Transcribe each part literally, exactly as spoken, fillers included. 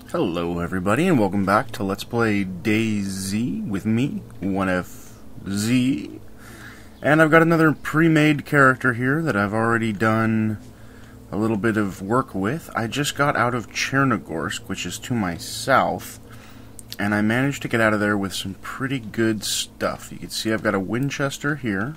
Hello everybody and welcome back to Let's Play DayZ with me, one F Z. And I've got another pre-made character here that I've already done a little bit of work with. I just got out of Chernogorsk, which is to my south, and I managed to get out of there with some pretty good stuff. You can see I've got a Winchester here,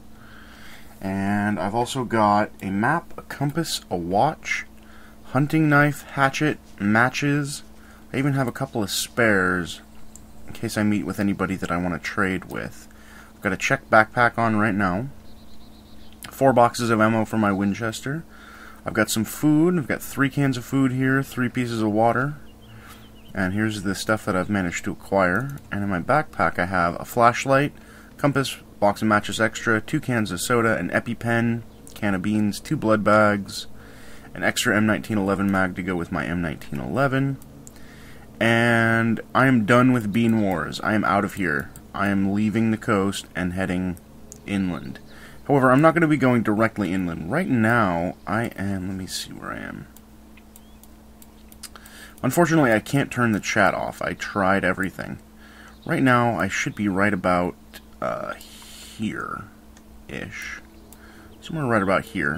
and I've also got a map, a compass, a watch, hunting knife, hatchet, matches. I even have a couple of spares in case I meet with anybody that I want to trade with. I've got a check backpack on right now. Four boxes of ammo for my Winchester. I've got some food. I've got three cans of food here, three pieces of water. And here's the stuff that I've managed to acquire. And in my backpack I have a flashlight, compass, box of matches extra, two cans of soda, an EpiPen, can of beans, two blood bags, an extra M nineteen eleven mag to go with my M nineteen eleven, and I am done with Bean Wars. I am out of here. I am leaving the coast and heading inland. However, I'm not going to be going directly inland. Right now, I am... let me see where I am. Unfortunately, I can't turn the chat off. I tried everything. Right now, I should be right about uh, here-ish. Somewhere right about here.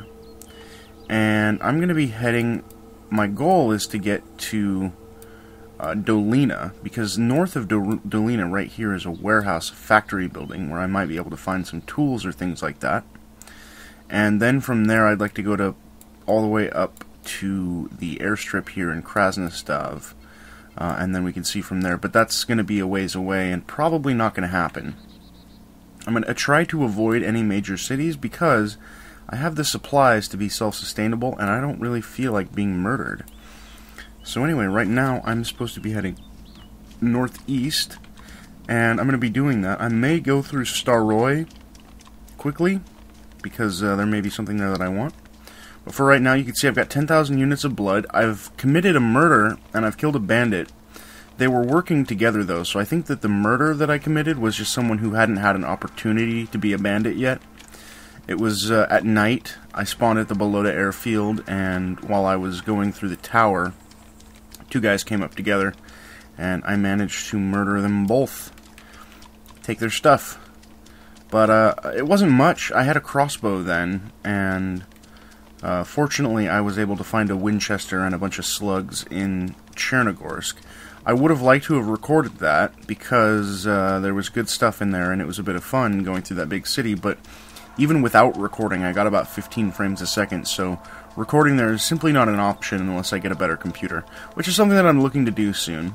And I'm going to be heading... my goal is to get to uh, Dolina, because north of Do Dolina right here is a warehouse factory building where I might be able to find some tools or things like that. And then from there I'd like to go to all the way up to the airstrip here in Krasnostav, uh, and then we can see from there. But that's going to be a ways away and probably not going to happen. I'm going to try to avoid any major cities because I have the supplies to be self-sustainable, and I don't really feel like being murdered. So anyway, right now I'm supposed to be heading northeast, and I'm going to be doing that. I may go through Staroy quickly, because uh, there may be something there that I want. But for right now, you can see I've got ten thousand units of blood. I've committed a murder, and I've killed a bandit. They were working together, though, so I think that the murder that I committed was just someone who hadn't had an opportunity to be a bandit yet. It was uh, at night. I spawned at the Balota airfield, and while I was going through the tower, two guys came up together, and I managed to murder them both. Take their stuff. But uh, it wasn't much. I had a crossbow then, and uh, fortunately I was able to find a Winchester and a bunch of slugs in Chernogorsk. I would have liked to have recorded that, because uh, there was good stuff in there, and it was a bit of fun going through that big city, but even without recording, I got about fifteen frames a second, so recording there is simply not an option unless I get a better computer, which is something that I'm looking to do soon.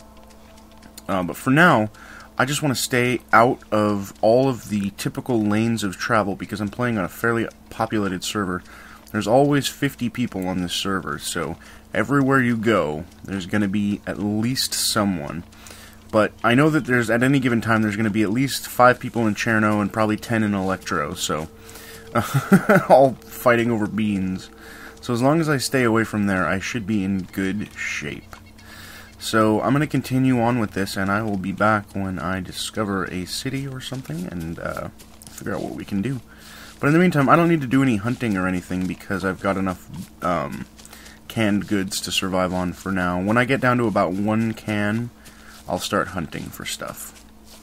Uh, but for now, I just want to stay out of all of the typical lanes of travel, because I'm playing on a fairly populated server. There's always fifty people on this server, so everywhere you go, there's going to be at least someone. But I know that there's, at any given time, there's going to be at least five people in Cherno and probably ten in Electro, so uh, all fighting over beans. So as long as I stay away from there, I should be in good shape. So I'm going to continue on with this, and I will be back when I discover a city or something and uh, figure out what we can do. But in the meantime, I don't need to do any hunting or anything because I've got enough um, canned goods to survive on for now. When I get down to about one can, I'll start hunting for stuff.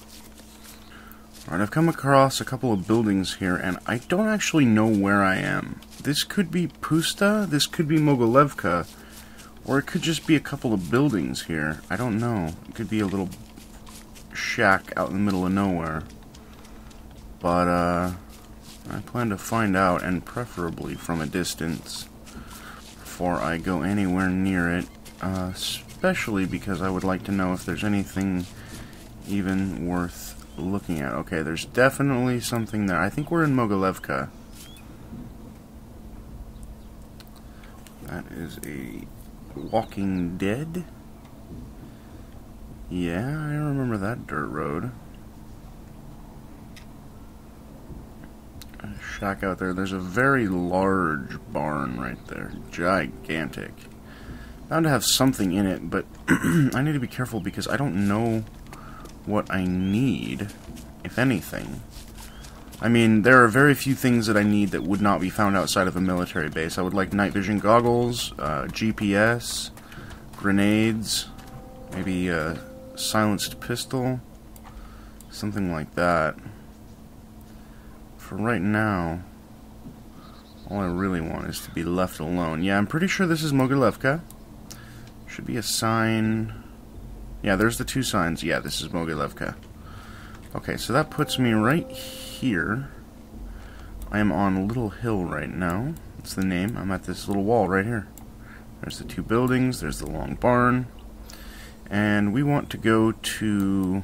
Alright, I've come across a couple of buildings here, and I don't actually know where I am. This could be Pusta, this could be Mogilevka, or it could just be a couple of buildings here. I don't know. It could be a little shack out in the middle of nowhere. But, uh, I plan to find out, and preferably from a distance, before I go anywhere near it. Uh, especially because I would like to know if there's anything even worth looking at. Okay, there's definitely something there. I think we're in Mogilevka. That is a Walking Dead. Yeah, I remember that dirt road. A shack out there. There's a very large barn right there. Gigantic. Bound to have something in it, but I need to be careful because I don't know what I need, if anything. I mean, there are very few things that I need that would not be found outside of a military base. I would like night vision goggles, uh, G P S, grenades, maybe a silenced pistol, something like that. For right now, all I really want is to be left alone. Yeah, I'm pretty sure this is Mogilevka. Should be a sign. Yeah, there's the two signs. Yeah, this is Mogilevka. Okay, so that puts me right here. I am on a little hill right now. That's the name. I'm at this little wall right here. There's the two buildings. There's the long barn. And we want to go to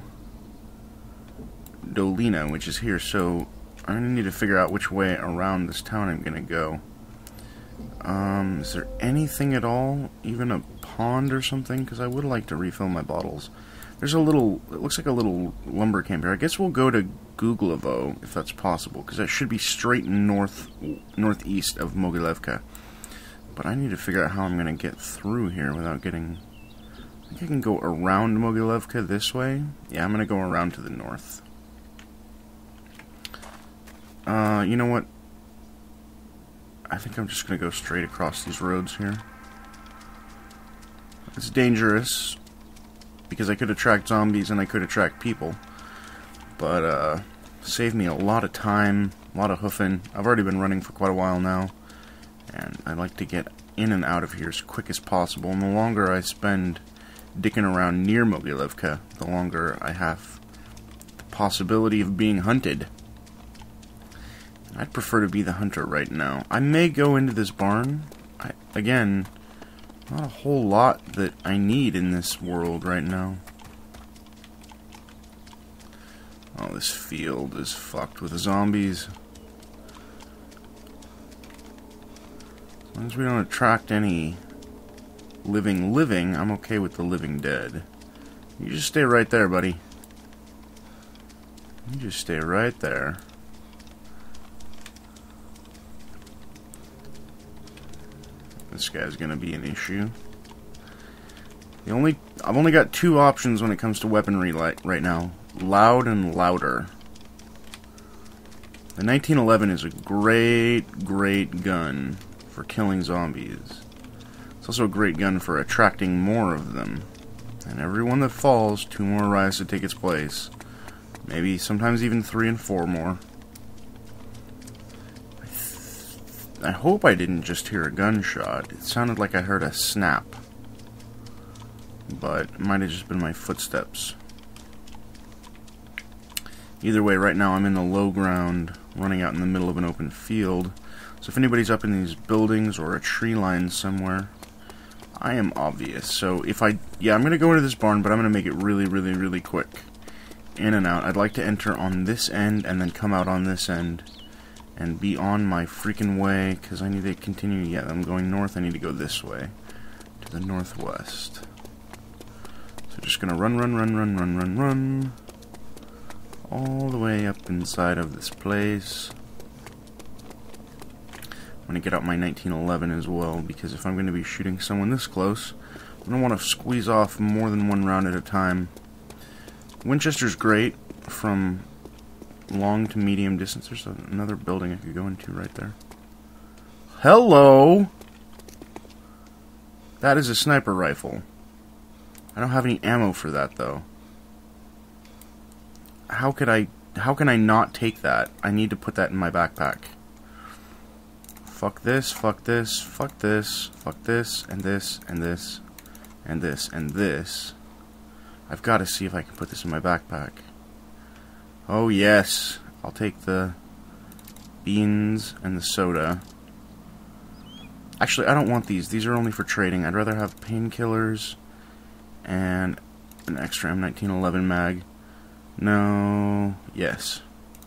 Dolina, which is here. So I'm going to need to figure out which way around this town I'm going to go. Um, is there anything at all? Even a pond or something? Because I would like to refill my bottles. There's a little, it looks like a little lumber camp here. I guess we'll go to Guglovo, if that's possible, because that should be straight north, northeast of Mogilevka. But I need to figure out how I'm going to get through here without getting... I think I can go around Mogilevka this way. Yeah, I'm going to go around to the north. Uh, you know what? I think I'm just going to go straight across these roads here. It's dangerous, because I could attract zombies and I could attract people. But, uh, save me a lot of time, a lot of hoofing. I've already been running for quite a while now, and I like to get in and out of here as quick as possible. And the longer I spend dicking around near Mogilevka, the longer I have the possibility of being hunted. I'd prefer to be the hunter right now. I may go into this barn. I, again, not a whole lot that I need in this world right now. Oh, this field is fucked with zombies. As long as we don't attract any living living, I'm okay with the living dead. You just stay right there, buddy. You just stay right there. This guy's gonna be an issue. The only I've only got two options when it comes to weaponry light right now: loud and louder. The nineteen eleven is a great, great gun for killing zombies. It's also a great gun for attracting more of them. And every one that falls, two more rise to take its place. Maybe sometimes even three and four more. I hope I didn't just hear a gunshot. It sounded like I heard a snap. But it might have just been my footsteps. Either way, right now I'm in the low ground, running out in the middle of an open field. So if anybody's up in these buildings or a tree line somewhere, I am obvious. So if I... Yeah, I'm going to go into this barn, but I'm going to make it really, really, really quick. In and out. I'd like to enter on this end and then come out on this end. And be on my freaking way, because I need to continue. Yeah, I'm going north. I need to go this way. To the northwest. So just gonna run, run, run, run, run, run, run. All the way up inside of this place. I'm gonna get out my nineteen eleven as well, because if I'm gonna be shooting someone this close, I'm gonna want to squeeze off more than one round at a time. Winchester's great from long to medium distance. There's another building I could go into right there. Hello! That is a sniper rifle. I don't have any ammo for that, though. How could I... How can I not take that? I need to put that in my backpack. Fuck this, fuck this, fuck this, fuck this, and this, and this, and this, and this. I've got to see if I can put this in my backpack. Oh yes, I'll take the beans and the soda. Actually, I don't want these. These are only for trading. I'd rather have painkillers and an extra M nineteen eleven mag. No, yes.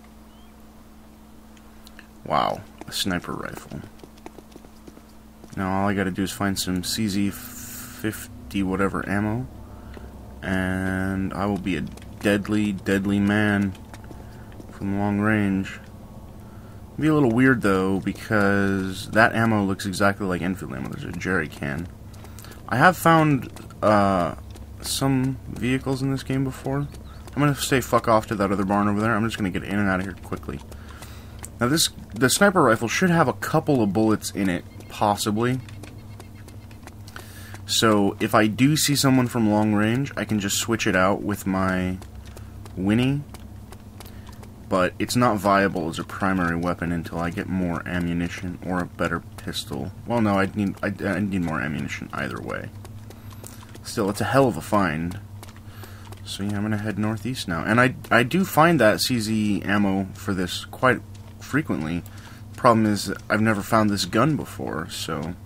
Wow, a sniper rifle. Now all I gotta do is find some C Z fifty whatever ammo, and I will be a deadly, deadly man from long range. It'll be a little weird though, because that ammo looks exactly like Enfield ammo. There's a jerry can. I have found uh, some vehicles in this game before. I'm gonna say fuck off to that other barn over there. I'm just gonna get in and out of here quickly. Now this, the sniper rifle should have a couple of bullets in it, possibly. So if I do see someone from long range, I can just switch it out with my Winnie. But it's not viable as a primary weapon until I get more ammunition or a better pistol. Well, no, I'd need I'd, I'd need more ammunition either way. Still, it's a hell of a find. So yeah, I'm gonna head northeast now, and I I do find that C Z ammo for this quite frequently. Problem is, I've never found this gun before, so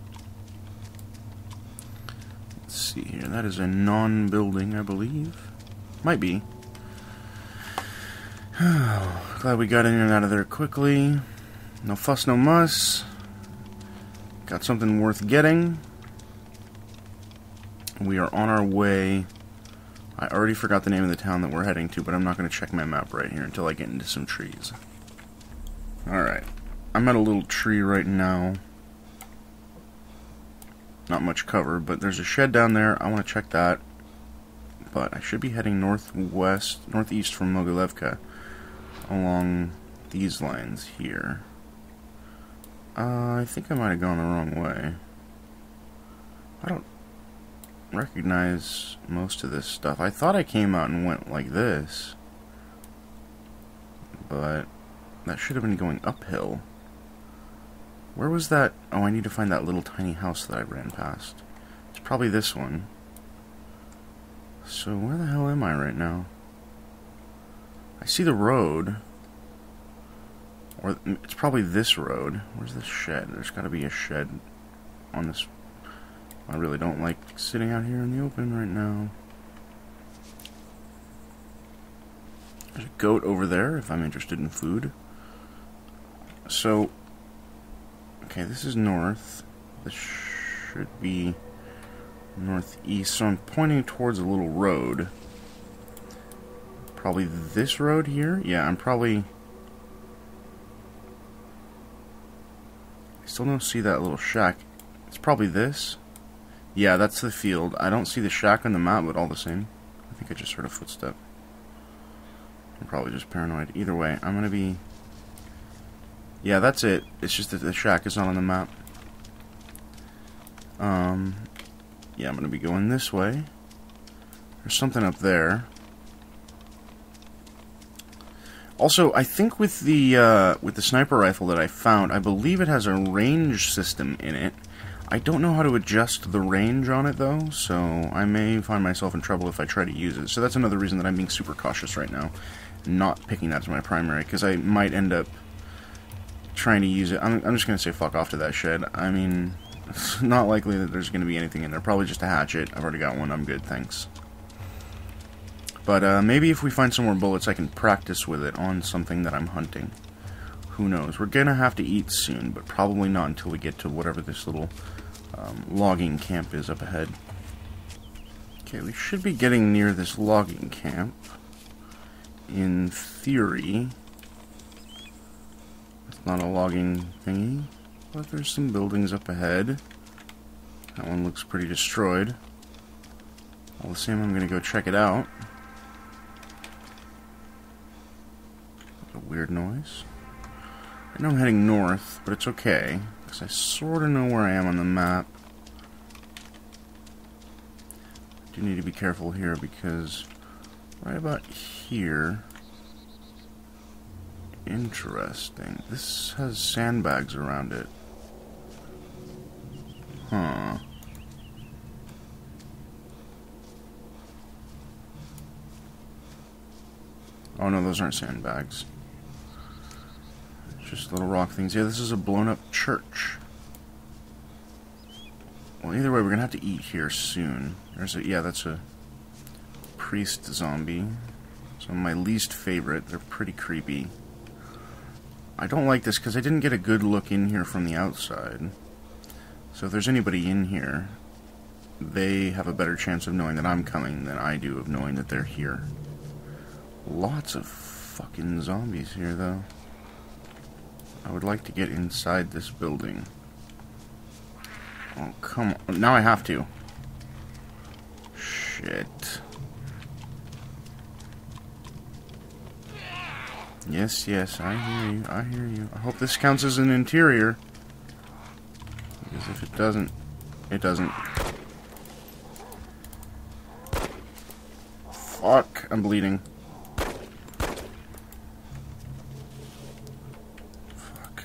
let's see here. That is a non-building, I believe. Might be. Glad we got in and out of there quickly. No fuss, no muss. Got something worth getting. We are on our way. I already forgot the name of the town that we're heading to, but I'm not going to check my map right here until I get into some trees. Alright. I'm at a little tree right now. Not much cover, but there's a shed down there. I want to check that. But I should be heading northwest, northeast from Mogilevka along these lines here. Uh, I think I might have gone the wrong way. I don't recognize most of this stuff. I thought I came out and went like this, but that should have been going uphill. Where was that? Oh, I need to find that little tiny house that I ran past. It's probably this one. So where the hell am I right now? I see the road. Or it's probably this road. Where's this shed? There's got to be a shed on this. I really don't like sitting out here in the open right now. There's a goat over there if I'm interested in food. So, okay, this is north. This should be northeast. So I'm pointing towards a little road. Probably this road here? Yeah, I'm probably... I still don't see that little shack. It's probably this. Yeah, that's the field. I don't see the shack on the map, but all the same. I think I just heard a footstep. I'm probably just paranoid. Either way, I'm gonna be... Yeah, that's it. It's just that the shack is not on the map. Um, yeah, I'm gonna be going this way. There's something up there. Also, I think with the uh, with the sniper rifle that I found, I believe it has a range system in it. I don't know how to adjust the range on it, though, so I may find myself in trouble if I try to use it. So that's another reason that I'm being super cautious right now, not picking that as my primary, because I might end up trying to use it. I'm, I'm just going to say fuck off to that shed. I mean, it's not likely that there's going to be anything in there. Probably just a hatchet. I've already got one. I'm good, thanks. But uh, maybe if we find some more bullets, I can practice with it on something that I'm hunting. Who knows? We're going to have to eat soon, but probably not until we get to whatever this little um, logging camp is up ahead. Okay, we should be getting near this logging camp. In theory. It's not a logging thingy, but there's some buildings up ahead. That one looks pretty destroyed. All the same, I'm going to go check it out. A weird noise. I know I'm heading north, but it's okay, because I sort of know where I am on the map. I do need to be careful here, because right about here... Interesting. This has sandbags around it. Huh. Oh no, those aren't sandbags. Just little rock things. Yeah, this is a blown up church. Well, either way, we're gonna have to eat here soon. There's a, yeah, that's a priest zombie. Some of my least favorite. They're pretty creepy. I don't like this because I didn't get a good look in here from the outside. So if there's anybody in here, they have a better chance of knowing that I'm coming than I do of knowing that they're here. Lots of fucking zombies here, though. I would like to get inside this building. Oh, come on. Now I have to. Shit. Yes, yes, I hear you. I hear you. I hope this counts as an interior. Because if it doesn't, it doesn't. Fuck, I'm bleeding. Fuck.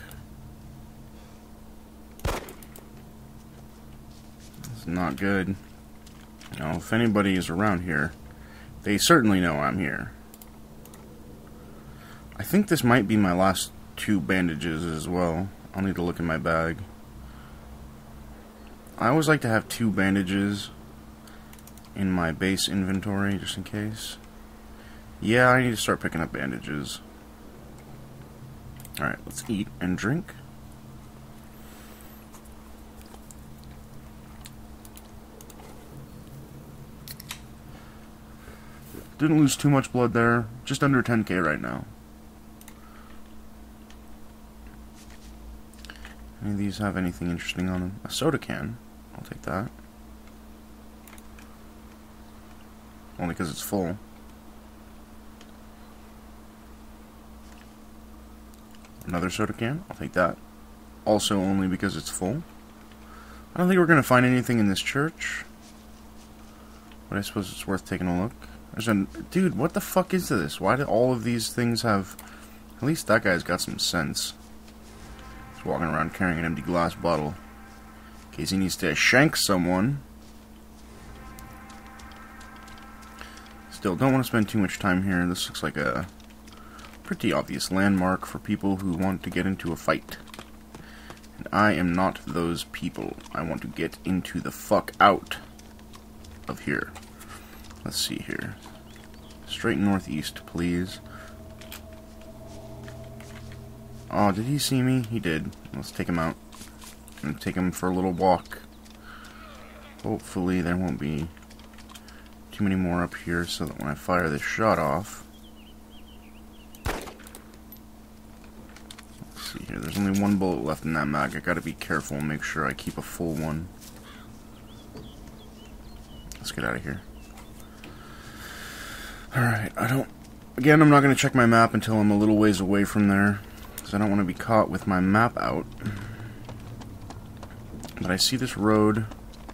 This is not good. Now, if anybody is around here, they certainly know I'm here. I think this might be my last two bandages as well. I'll need to look in my bag. I always like to have two bandages in my base inventory, just in case. Yeah, I need to start picking up bandages. Alright, let's eat and drink. Didn't lose too much blood there. Just under ten K right now. Any of these have anything interesting on them? A soda can. I'll take that. Only because it's full. Another soda can. I'll take that. Also only because it's full. I don't think we're going to find anything in this church. But I suppose it's worth taking a look. There's a... Dude, what the fuck is this? Why do all of these things have... At least that guy's got some sense. He's walking around carrying an empty glass bottle. In case he needs to shank someone. Still, don't want to spend too much time here. This looks like a pretty obvious landmark for people who want to get into a fight. And I am not those people. I want to get into the fuck out of here. Let's see here. Straight northeast, please. Oh, did he see me? He did. Let's take him out. And take him for a little walk. Hopefully there won't be too many more up here so that when I fire this shot off... Let's see here. There's only one bullet left in that mag. I gotta be careful and make sure I keep a full one. Let's get out of here. Alright, I don't... Again, I'm not going to check my map until I'm a little ways away from there, because I don't want to be caught with my map out. But I see this road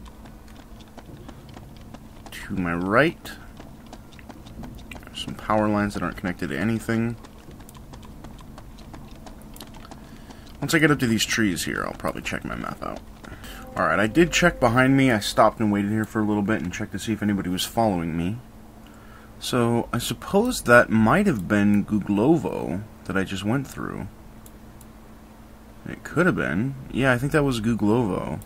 to my right. There's some power lines that aren't connected to anything. Once I get up to these trees here, I'll probably check my map out. Alright, I did check behind me. I stopped and waited here for a little bit and checked to see if anybody was following me. So, I suppose that might have been Guglovo that I just went through. It could have been. Yeah, I think that was Guglovo.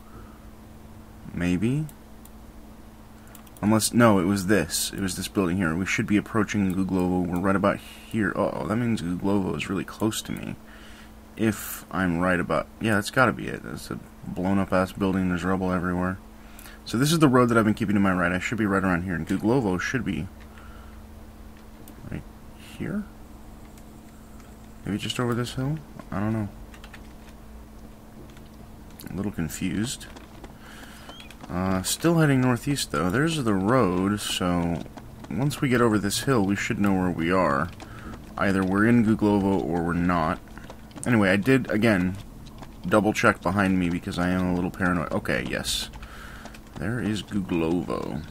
Maybe? Unless, no, it was this. It was this building here. We should be approaching Guglovo. We're right about here. Uh-oh, that means Guglovo is really close to me. If I'm right about... Yeah, that's gotta be it. That's a blown-up-ass building. There's rubble everywhere. So this is the road that I've been keeping to my right. I should be right around here. And Guglovo should be... right here? Maybe just over this hill? I don't know. A little confused. Uh, still heading northeast, though. There's the road, so... once we get over this hill, we should know where we are. Either we're in Guglovo or we're not. Anyway, I did, again, double-check behind me because I am a little paranoid. Okay, yes. There is Guglovo.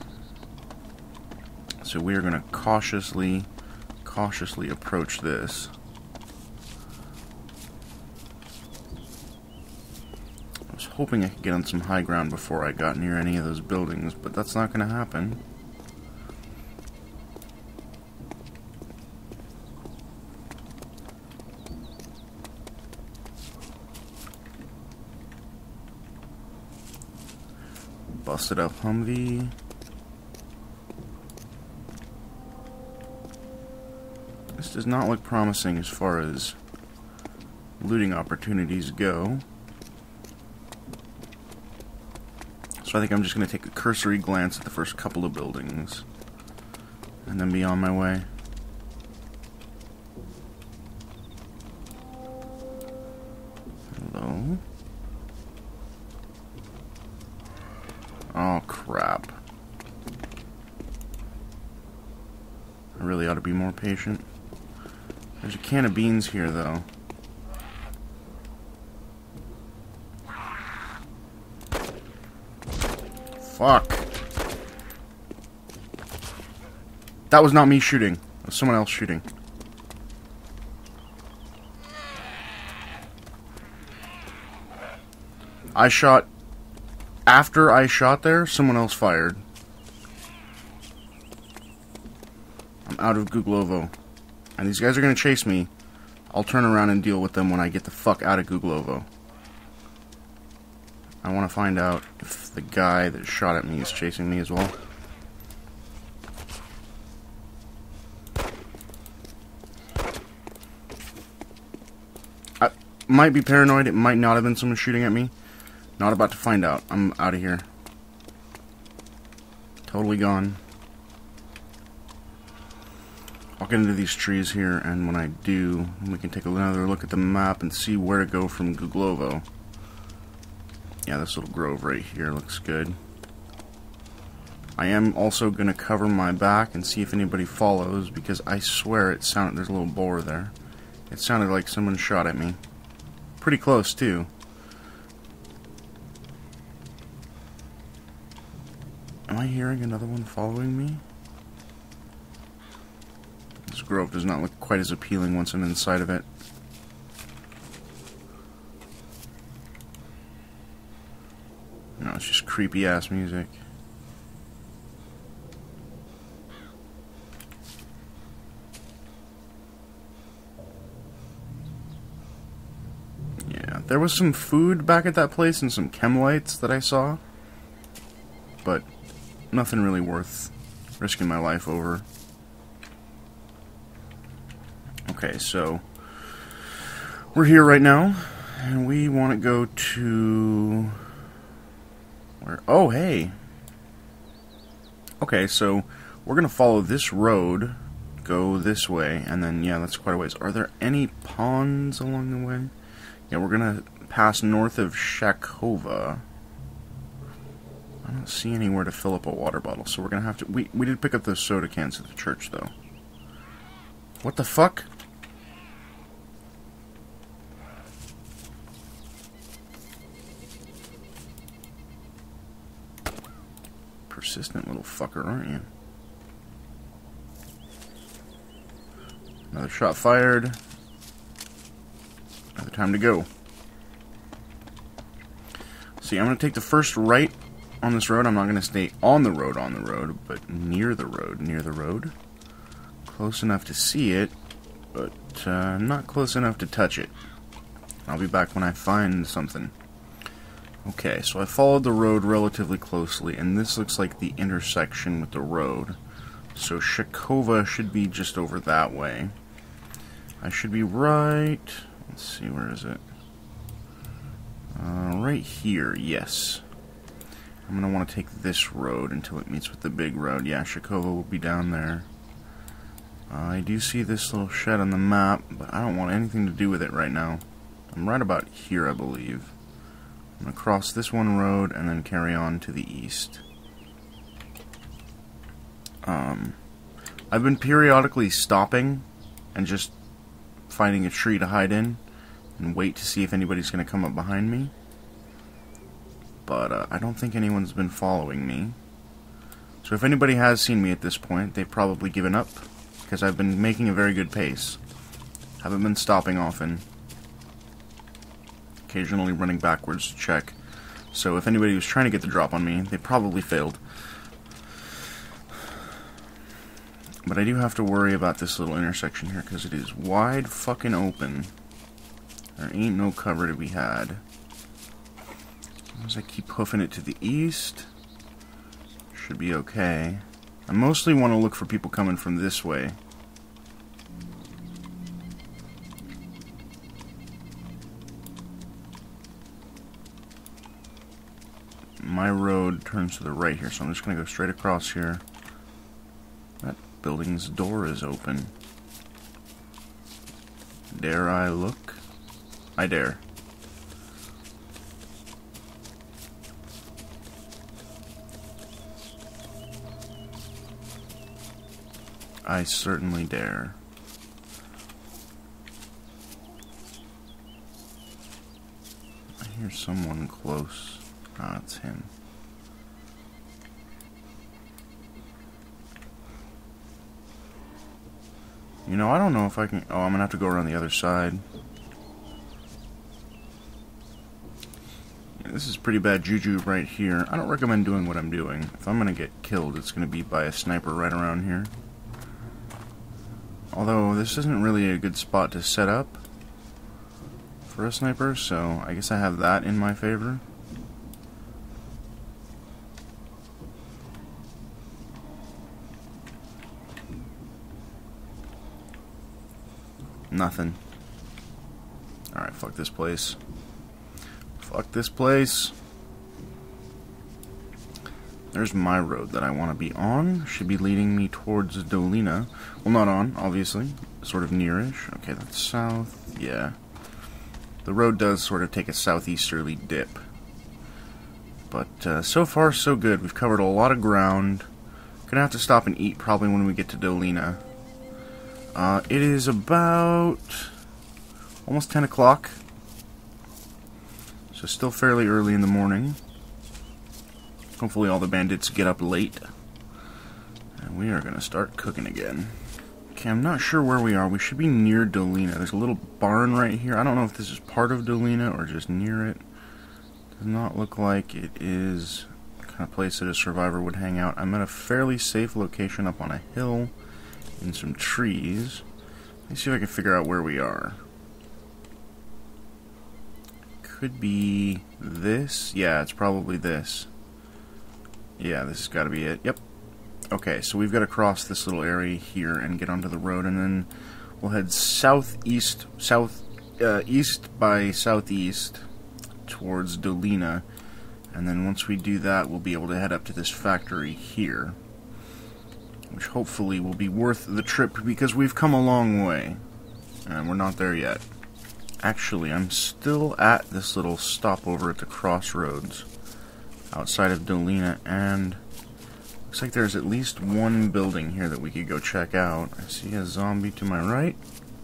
So we are going to cautiously, cautiously approach this. I was hoping I could get on some high ground before I got near any of those buildings, but that's not going to happen. Busted up Humvee. This does not look promising as far as looting opportunities go. So I think I'm just going to take a cursory glance at the first couple of buildings and then be on my way. Hello? Oh, crap. I really ought to be more patient. There's a can of beans here, though. Fuck. That was not me shooting. It was someone else shooting. I shot... After I shot there, someone else fired. I'm out of Guglovo. And these guys are going to chase me. I'll turn around and deal with them when I get the fuck out of Guglovo. I want to find out if the guy that shot at me is chasing me as well. I might be paranoid. It might not have been someone shooting at me. Not about to find out. I'm out of here. Totally gone. I'll get into these trees here, and when I do, we can take another look at the map and see where to go from Guglovo. Yeah, this little grove right here looks good. I am also going to cover my back and see if anybody follows, because I swear it sounded... There's a little boar there. It sounded like someone shot at me. Pretty close, too. Am I hearing another one following me? This grove does not look quite as appealing once I'm inside of it. No, it's just creepy ass music. Yeah, there was some food back at that place and some chem lights that I saw. But nothing really worth risking my life over. Okay, so we're here right now, and we want to go to where? Oh, hey. Okay, so we're gonna follow this road, go this way, and then yeah, that's quite a ways. Are there any ponds along the way? Yeah, we're gonna pass north of Shakova. I don't see anywhere to fill up a water bottle, so we're gonna have to... We, we did pick up those soda cans at the church, though. What the fuck? Persistent little fucker, aren't you? Another shot fired. Another time to go. See, I'm gonna take the first right on this road. I'm not going to stay on the road on the road, but near the road, near the road. Close enough to see it, but uh, not close enough to touch it. I'll be back when I find something. Okay, so I followed the road relatively closely, and this looks like the intersection with the road. So Shakova should be just over that way. I should be right... Let's see, where is it? Uh, right here, yes. I'm going to want to take this road until it meets with the big road. Yeah, Shakova will be down there. Uh, I do see this little shed on the map, but I don't want anything to do with it right now. I'm right about here, I believe. I'm going to cross this one road and then carry on to the east. Um, I've been periodically stopping and just finding a tree to hide in and wait to see if anybody's going to come up behind me. But uh, I don't think anyone's been following me. So if anybody has seen me at this point, they've probably given up, because I've been making a very good pace. Haven't been stopping often. Occasionally running backwards to check. So if anybody was trying to get the drop on me, they probably failed. But I do have to worry about this little intersection here, because it is wide fucking open. There ain't no cover to be had. As I keep hoofing it to the east, should be okay. I mostly want to look for people coming from this way. My road turns to the right here, so I'm just going to go straight across here. That building's door is open. Dare I look? I dare. I certainly dare. I hear someone close. Ah, it's him. You know, I don't know if I can... Oh, I'm gonna have to go around the other side. Yeah, this is pretty bad juju right here. I don't recommend doing what I'm doing. If I'm gonna get killed, it's gonna be by a sniper right around here. Although, this isn't really a good spot to set up for a sniper, so I guess I have that in my favor. Nothing. Alright, fuck this place. Fuck this place. There's my road that I want to be on. Should be leading me towards Dolina. Well, not on, obviously. Sort of nearish. Okay, that's south. Yeah. The road does sort of take a southeasterly dip. But uh, so far, so good. We've covered a lot of ground. Gonna have to stop and eat probably when we get to Dolina. Uh, it is about almost ten o'clock, so still fairly early in the morning. Hopefully all the bandits get up late, and we are going to start cooking again. Okay, I'm not sure where we are. We should be near Dolina. There's a little barn right here. I don't know if this is part of Dolina or just near it. Does not look like it is the kind of place that a survivor would hang out. I'm at a fairly safe location up on a hill in some trees. Let's see if I can figure out where we are. Could be this. Yeah, it's probably this. Yeah, this has got to be it. Yep. Okay, so we've got to cross this little area here and get onto the road, and then we'll head southeast, south, uh, east by southeast towards Dolina, and then once we do that, we'll be able to head up to this factory here, which hopefully will be worth the trip because we've come a long way, and we're not there yet. Actually, I'm still at this little stopover at the crossroads outside of Dolina, and looks like there's at least one building here that we could go check out. I see a zombie to my right,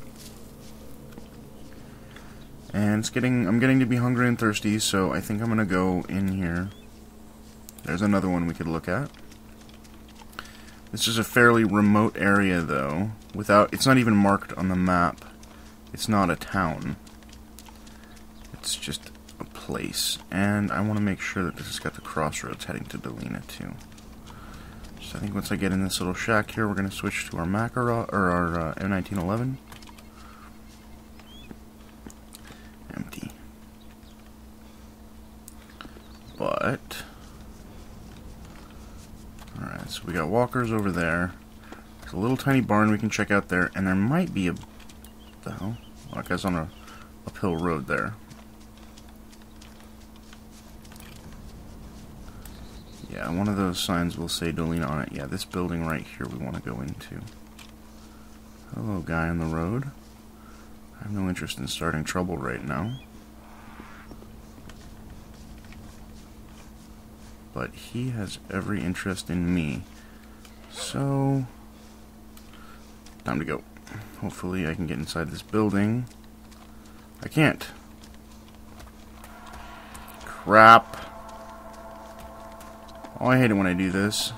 and it's getting I'm getting to be hungry and thirsty, so I think I'm gonna go in here. There's another one we could look at. This is a fairly remote area, though. Without, it's not even marked on the map. It's not a town. It's just a place. And I want to make sure that this has got the crossroads heading to Dolina, too. So I think once I get in this little shack here, we're going to switch to our Makarov, or our uh, M nineteen eleven. Empty. But... Alright, so we got walkers over there. There's a little tiny barn we can check out there, and there might be a... What the hell? Oh, that guy's on a uphill road there. Yeah, one of those signs will say Dolina on it. Yeah, this building right here we want to go into. Hello, guy on the road. I have no interest in starting trouble right now. But he has every interest in me. So, time to go. Hopefully I can get inside this building. I can't. Crap. Oh, I hate it when I do this.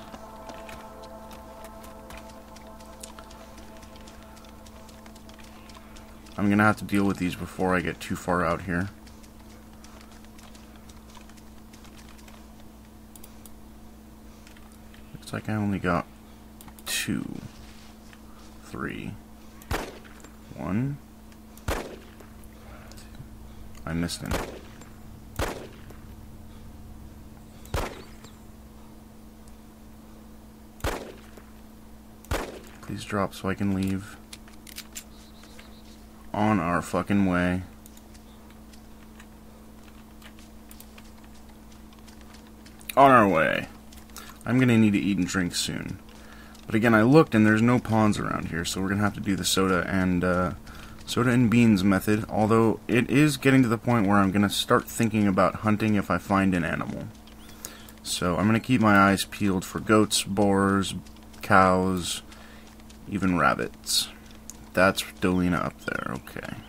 I'm gonna have to deal with these before I get too far out here. Looks like I only got two. Three. One. I missed him. Please drop so I can leave. On our fucking way. On our way. I'm gonna need to eat and drink soon. But again, I looked and there's no ponds around here, so we're gonna have to do the soda and uh, soda and beans method. Although it is getting to the point where I'm gonna start thinking about hunting if I find an animal. So I'm gonna keep my eyes peeled for goats, boars, cows, even rabbits. That's Dolina up there. Okay.